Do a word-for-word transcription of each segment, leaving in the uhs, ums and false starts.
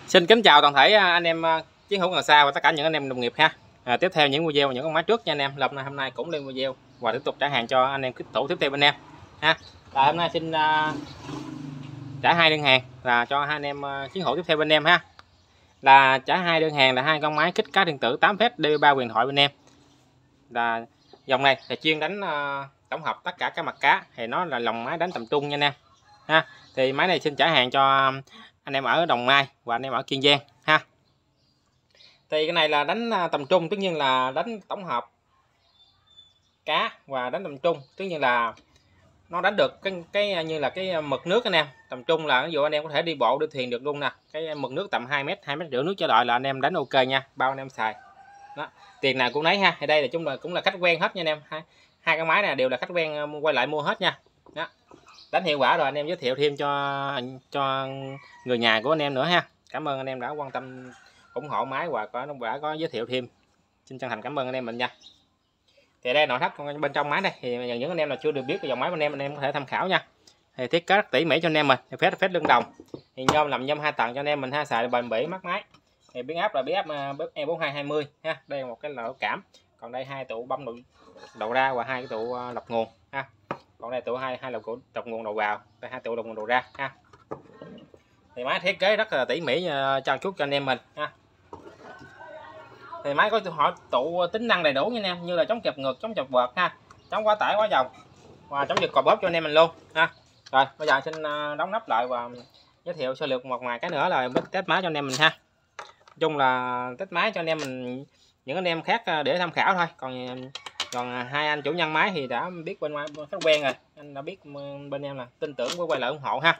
Xin kính chào toàn thể anh em chiến hữu Cần Sa và tất cả những anh em đồng nghiệp ha. À, tiếp theo những video những con máy trước nha anh em. Lộc này hôm nay cũng lên video và tiếp tục trả hàng cho anh em kích thủ tiếp theo bên em ha. Là hôm nay xin uh, trả hai đơn hàng là cho hai anh em uh, chiến hữu tiếp theo bên em ha. Là trả hai đơn hàng là hai con máy kích cá điện tử tám phép D B ba huyền thoại bên em. Là dòng này là chuyên đánh uh, tổng hợp tất cả các mặt cá, thì nó là dòng máy đánh tầm trung nha anh em ha. Thì máy này xin trả hàng cho anh em ở Đồng Nai và anh em ở Kiên Giang ha. Thì cái này là đánh tầm trung, tất nhiên là đánh tổng hợp cá và đánh tầm trung, tất nhiên là nó đánh được cái cái như là cái mực nước anh em. Tầm trung là ví dụ anh em có thể đi bộ đi thuyền được luôn nè. Cái mực nước tầm hai mét, hai mét rưỡi nước trở lại là anh em đánh ok nha, bao anh em xài. Đó, tiền nào cũng lấy ha. Thì đây là chung là cũng là khách quen hết nha anh em. Hai, hai cái máy này đều là khách quen quay lại mua hết nha. Đó. Đánh hiệu quả rồi anh em giới thiệu thêm cho cho người nhà của anh em nữa ha. Cảm ơn anh em đã quan tâm ủng hộ máy và có đã có giới thiệu thêm, xin chân thành cảm ơn anh em mình nha. Thì đây nội thất bên trong máy đây, thì những anh em là chưa được biết cái dòng máy bên em anh em có thể tham khảo nha. Thì thiết kế rất tỉ mỉ cho anh em mình, thì phết phết lưng đồng, thì nhôm làm nhôm hai tầng cho anh em mình ha, xài bền bỉ mắc máy. Thì biến áp là biến áp E bốn hai hai mươi ha. Đây là một cái lỗ cảm, còn đây hai tụ bấm đầu, đầu ra và hai cái tụ lọc nguồn ha. Còn đây tụ hai hai lọc lọc nguồn đầu vào, đây hai tụ lọc nguồn đầu ra ha. Thì máy thiết kế rất là tỉ mỉ trang chút cho anh em mình ha. Thì máy có họ tụ tính năng đầy đủ nha anh em, như là chống kẹp ngược, chống chập vợt ha, chống quá tải quá dòng và chống giật cò bóp cho anh em mình luôn ha. Rồi bây giờ xin đóng nắp lại và giới thiệu sơ lược một vài cái nữa là test máy cho anh em mình ha. Nói chung là test máy cho anh em mình, những anh em khác để tham khảo thôi, còn còn hai anh chủ nhân máy thì đã biết bên ngoài khách quen rồi, anh đã biết bên em là tin tưởng với quay lại ủng hộ ha.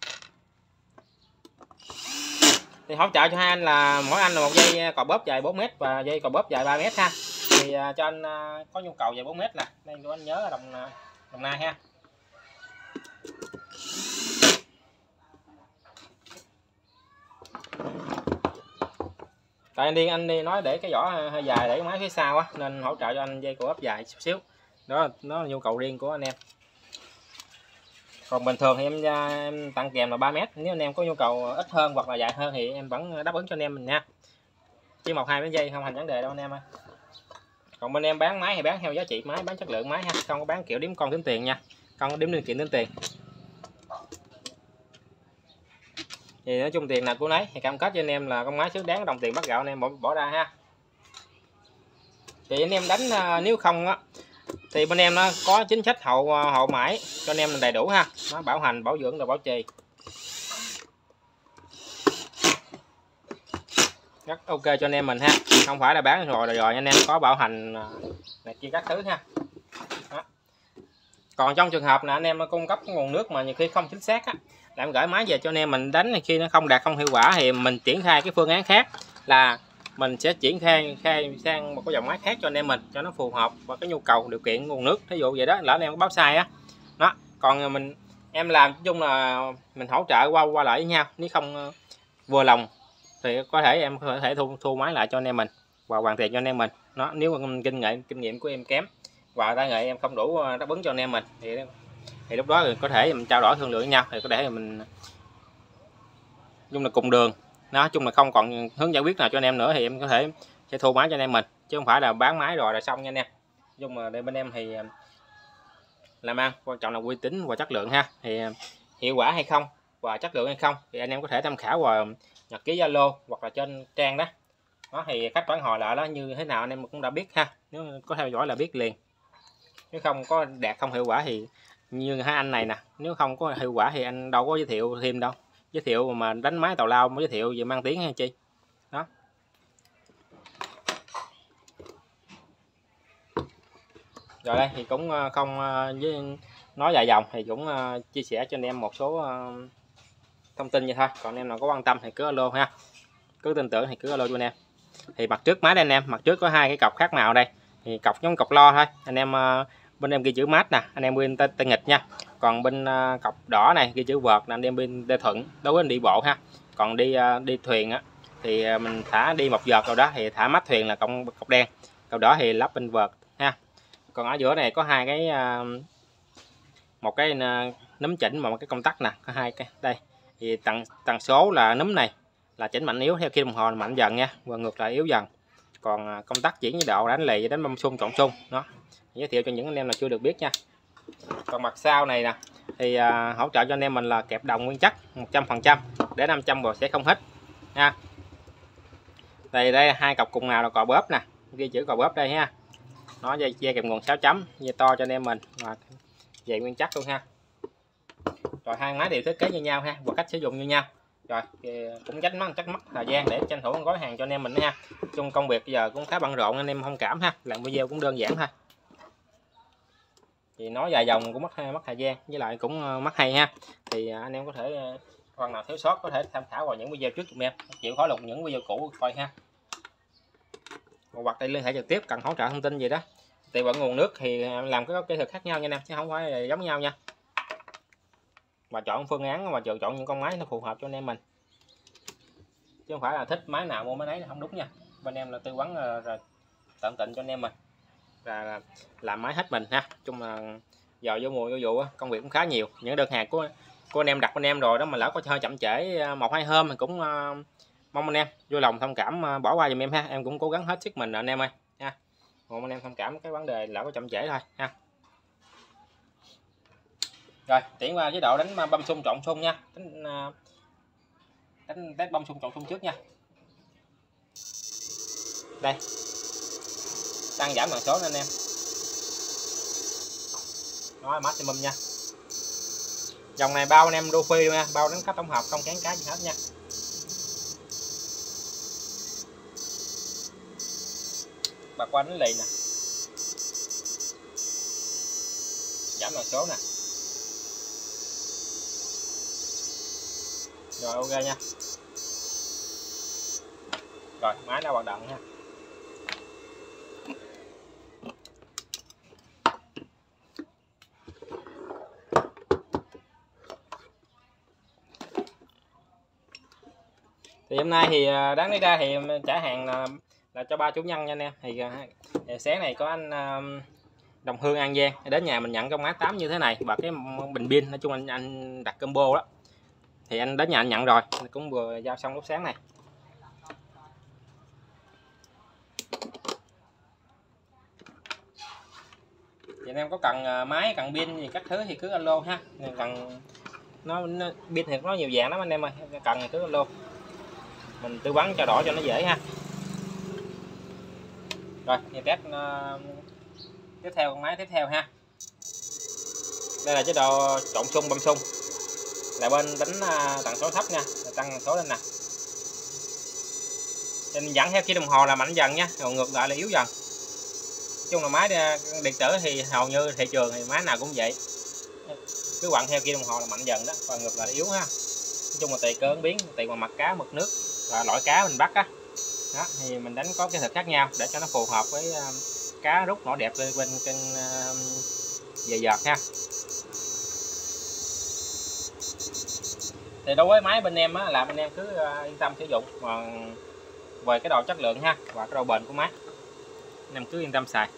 Thì hỗ trợ cho hai anh là mỗi anh là một dây cò bóp dài bốn mét và dây cò bóp dài ba mét ha. Thì uh, cho anh uh, có nhu cầu dài bốn mét nè, đây cho anh nhớ ở Đồng uh, Đồng Nai ha. Tại anh đi anh đi nói để cái vỏ hơi dài để cái máy phía sau á, nên hỗ trợ cho anh dây cò bóp dài chút xíu. Đó nó là nhu cầu riêng của anh em. Còn bình thường thì em, em tặng kèm là ba mét, nếu anh em có nhu cầu ít hơn hoặc là dài hơn thì em vẫn đáp ứng cho anh em mình nha. Chỉ một hai mấy giây không thành vấn đề đâu anh em ơi. Còn bên em bán máy thì bán theo giá trị máy, bán chất lượng máy ha, không có bán kiểu đếm con tính tiền nha, không có đếm linh kiện tính tiền. Thì nói chung tiền nào của nấy, thì cam kết cho anh em là con máy xứng đáng đồng tiền bắt gạo anh em bỏ, bỏ ra ha. Thì anh em đánh nếu không á thì bên em nó có chính sách hậu hậu mãi cho anh em đầy đủ ha, nó bảo hành bảo dưỡng rồi bảo trì rất ok cho anh em mình ha, không phải là bán rồi rồi, rồi anh em có bảo hành này kia các thứ ha. Đó. Còn trong trường hợp là anh em cung cấp nguồn nước mà nhiều khi không chính xác á, là em gửi máy về cho anh em mình đánh, khi nó không đạt không hiệu quả thì mình triển khai cái phương án khác, là mình sẽ triển khai khai sang một cái dòng máy khác cho anh em mình cho nó phù hợp và cái nhu cầu điều kiện nguồn nước, thí dụ vậy đó, lỡ anh em có báo sai á. Đó, còn mình em làm chung là mình hỗ trợ qua qua lại với nhau, nếu không vừa lòng thì có thể em có thể thu thu máy lại cho anh em mình và hoàn tiền cho anh em mình. Nó nếu kinh nghiệm kinh nghiệm của em kém và tay nghề em không đủ đáp ứng cho anh em mình thì thì lúc đó thì có thể mình trao đổi thương lượng với nhau, thì có thể mình chung là cùng đường. Nói chung là không còn hướng giải quyết nào cho anh em nữa thì em có thể sẽ thu máy cho anh em mình, chứ không phải là bán máy rồi là xong nha anh em. Nhưng mà đây bên em thì làm ăn quan trọng là uy tín và chất lượng ha, thì hiệu quả hay không và chất lượng hay không thì anh em có thể tham khảo vào nhật ký Zalo hoặc là trên trang đó. Đó thì cách phản hồi lại đó như thế nào anh em cũng đã biết ha, nếu có theo dõi là biết liền. Nếu không có đạt không hiệu quả thì như hai anh này nè, nếu không có hiệu quả thì anh đâu có giới thiệu thêm đâu, giới thiệu mà đánh máy tào lao mới giới thiệu về mang tiếng hay chi. Đó. Rồi đây thì cũng không với nói dài dòng, thì cũng chia sẻ cho anh em một số thông tin như thôi. Còn anh em nào có quan tâm thì cứ alo ha, cứ tin tưởng thì cứ alo cho anh em. Thì mặt trước máy đây anh em, mặt trước có hai cái cọc khác màu đây, thì cọc giống cọc lo thôi anh em. Bên em ghi chữ mát nè, anh em bên tay, tay nghịch nha. Còn bên uh, cọc đỏ này ghi chữ vợt, anh em bên tay thuận đối với anh đi bộ ha. Còn đi uh, đi thuyền á thì uh, mình thả đi một vợt rồi đó thì thả mắt thuyền là cọng cọc đen, cọc đỏ thì lắp bên vợt ha. Còn ở giữa này có hai cái uh, một cái uh, nấm chỉnh và một cái công tắc nè, có hai cái đây. Thì tần tần số là nấm này là chỉnh mạnh yếu theo kim đồng hồ là mạnh dần nha, và ngược lại yếu dần. Còn công tắc chuyển nhiệt độ, đánh lì, đánh băm xung, trộn xung đó, giới thiệu cho những anh em là chưa được biết nha. Còn mặt sau này nè thì à, hỗ trợ cho anh em mình là kẹp đồng nguyên chất một trăm phần trăm, để năm trăm rồi sẽ không hết nha. Đây đây hai cọc cùng nào là cò bóp nè, ghi chữ cò bóp đây ha. Nó dây, dây kèm nguồn sáu chấm, dây to cho anh em mình, và dây nguyên chất luôn ha. Rồi hai máy đều thiết kế như nhau ha, và cách sử dụng như nhau. Rồi cũng tránh mất chắc mất thời gian để tranh thủ gói hàng cho anh em mình ha. Chung công việc bây giờ cũng khá bận rộn, anh em thông cảm ha, làm video cũng đơn giản thôi. Thì nói dài dòng cũng mất mất thời gian, với lại cũng mất hay ha. Thì anh em có thể phần nào thiếu sót có thể tham khảo vào những video trước giùm em, chịu khó lục những video cũ coi ha. Hoặc đây liên hệ trực tiếp cần hỗ trợ thông tin gì đó, tùy vào nguồn nước thì làm cái kỹ thuật khác nhau nha anh em, chứ không phải giống nhau nha. Và chọn phương án và chọn những con máy nó phù hợp cho anh em mình, chứ không phải là thích máy nào mua máy nấy là không đúng nha. Bên em là tư vấn rồi tận tình cho anh em mình, là làm máy hết mình ha. Chung là giờ vô mùa vô vụ công việc cũng khá nhiều, những đơn hàng của của anh em đặt bên em rồi đó mà lỡ có hơi chậm trễ một hai hôm mình cũng uh, mong anh em vui lòng thông cảm, uh, bỏ qua giùm em ha. Em cũng cố gắng hết sức mình anh em ơi ha. Mong anh em thông cảm cái vấn đề lỡ có chậm trễ thôi ha. Rồi chuyển qua chế độ đánh băm xung trộn xung nha, đánh uh, đánh test băm xung trộn xung trước nha. Đây tăng giảm tần số anh em, nói maximum nha. Dòng này bao anh em đô phi luôn nha, bao đánh cấp tổng hợp không kén cá gì hết nha. Bạc qua đánh lì nè, giảm tần số nè. Rồi ok nha. Rồi máy đã hoạt động nha. Thì hôm nay thì đáng lý ra thì trả hàng là, là cho ba chủ nhân nha anh em. Thì, thì sáng này có anh Đồng Hương An Giang đến nhà mình nhận con máy tám như thế này và cái bình pin, nói chung anh anh đặt combo đó. Thì anh đến nhà anh nhận rồi, cũng vừa giao xong lúc sáng này. Thì anh em có cần máy, cần pin gì các thứ thì cứ alo ha. Cần nó, nó pin thì có nhiều dạng lắm anh em ơi, cần thì cứ alo, mình tư vấn trao đổi cho nó dễ ha. Rồi thì test uh, tiếp theo con máy tiếp theo ha. Đây là chế độ trộn xung băm xung, là bên đánh uh, tần số thấp nha, tăng tần số lên nè. Nên dẫn theo kim đồng hồ là mạnh dần nha, còn ngược lại là yếu dần. Nói chung là máy điện tử thì hầu như thị trường thì máy nào cũng vậy, cứ quặn theo kim đồng hồ là mạnh dần đó, còn ngược lại là yếu ha. Nói chung là tùy cơ ứng biến, tùy vào mặt cá, mực nước và loại cá mình bắt á. Đó, thì mình đánh có kỹ thuật khác nhau để cho nó phù hợp với uh, cá rút nổi đẹp lên bên kênh uh, về giọt ha. Thì đối với máy bên em á, là bên em cứ uh, yên tâm sử dụng, còn về cái độ chất lượng ha và cái độ bền của máy anh em cứ yên tâm xài.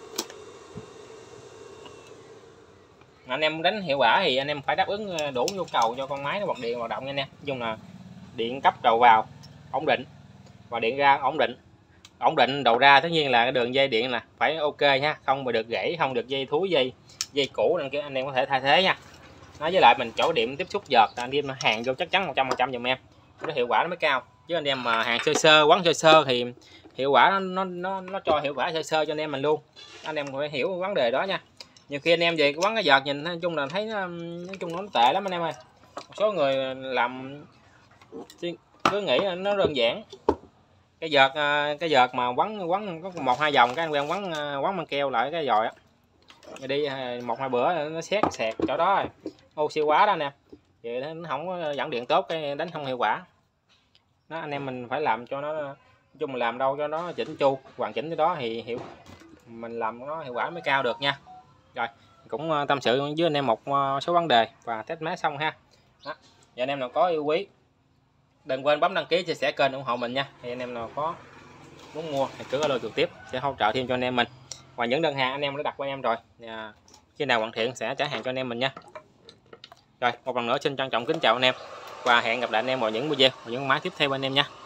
Anh em đánh hiệu quả thì anh em phải đáp ứng đủ nhu cầu cho con máy nó bật điện hoạt động nha anh em. Nói chung là điện cấp đầu vào ổn định và điện ra ổn định, ổn định đầu ra tất nhiên là cái đường dây điện là phải ok nha, không mà được gãy, không được dây thúi, dây dây cũ nên anh em có thể thay thế nha. Nói với lại mình chỗ điểm tiếp xúc giật anh em hàng vô chắc chắn một trăm phần trăm giùm em, nó hiệu quả nó mới cao. Chứ anh em mà hàng sơ sơ quán sơ sơ thì hiệu quả nó nó nó cho hiệu quả sơ sơ cho anh em mình luôn. Anh em phải hiểu vấn đề đó nha. Nhiều khi anh em về quán cái giật nhìn nói chung là thấy nó, nói chung nó tệ lắm anh em ơi. Một số người làm cứ nghĩ là nó đơn giản, cái vợt cái vợt mà quấn quấn có một hai vòng cái anh quen quấn quấn băng keo lại cái rồi á, đi một hai bữa nó xét sẹt chỗ đó rồi, oxy quá đó nè, vậy nó không có dẫn điện tốt, cái đánh không hiệu quả. Nó anh em mình phải làm cho nó, nói chung mình làm đâu cho nó chỉnh chu hoàn chỉnh cái đó thì hiểu mình làm nó hiệu quả mới cao được nha. Rồi cũng tâm sự với anh em một số vấn đề và test máy xong ha. Đó. Và anh em nào có yêu quý đừng quên bấm đăng ký, chia sẻ kênh ủng hộ mình nha. Thì anh em nào có muốn mua thì cứ alo trực tiếp sẽ hỗ trợ thêm cho anh em mình. Và những đơn hàng anh em đã đặt qua em rồi, khi nào hoàn thiện sẽ trả hàng cho anh em mình nha. Rồi một lần nữa xin trân trọng kính chào anh em và hẹn gặp lại anh em vào những video và những máy tiếp theo anh em nha.